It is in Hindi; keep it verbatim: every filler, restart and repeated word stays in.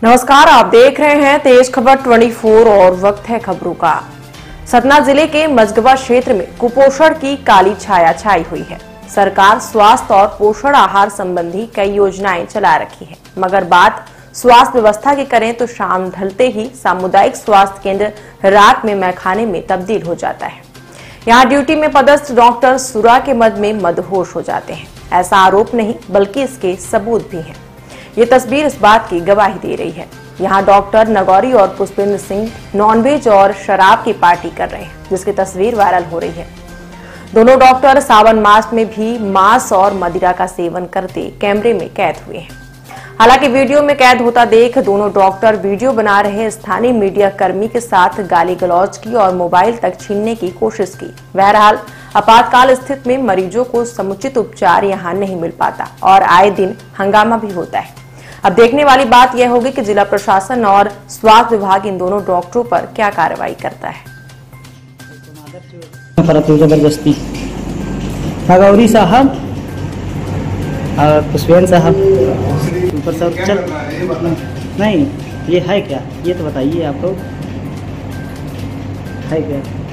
नमस्कार, आप देख रहे हैं तेज खबर चौबीस और वक्त है खबरों का। सतना जिले के मझगवा क्षेत्र में कुपोषण की काली छाया छाई हुई है। सरकार स्वास्थ्य और पोषण आहार संबंधी कई योजनाएं चला रखी है, मगर बात स्वास्थ्य व्यवस्था की करें तो शाम ढलते ही सामुदायिक स्वास्थ्य केंद्र रात में मैखाने में तब्दील हो जाता है। यहाँ ड्यूटी में पदस्थ डॉक्टर सुरा के मद में मदहोश हो जाते हैं। ऐसा आरोप नहीं बल्कि इसके सबूत भी हैं। ये तस्वीर इस बात की गवाही दे रही है। यहाँ डॉक्टर नगौरी और पुष्पेंद्र सिंह नॉनवेज और शराब की पार्टी कर रहे हैं, जिसकी तस्वीर वायरल हो रही है। दोनों डॉक्टर सावन मास में भी मांस और मदिरा का सेवन करते कैमरे में कैद हुए हैं। हालांकि वीडियो में कैद होता देख दोनों डॉक्टर वीडियो बना रहे स्थानीय मीडिया कर्मी के साथ गाली गलौज की और मोबाइल तक छीनने की कोशिश की। बहरहाल आपातकाल स्थिति में मरीजों को समुचित उपचार यहाँ नहीं मिल पाता और आए दिन हंगामा भी होता है। अब देखने वाली बात यह होगी कि जिला प्रशासन और स्वास्थ्य विभाग इन दोनों डॉक्टरों पर क्या कार्रवाई करता है। जबरदस्ती नगौरी साहब और पुष्पेंद्र साहब ऊपर सब चल नहीं, ये है क्या? ये तो बताइए, आपको है क्या?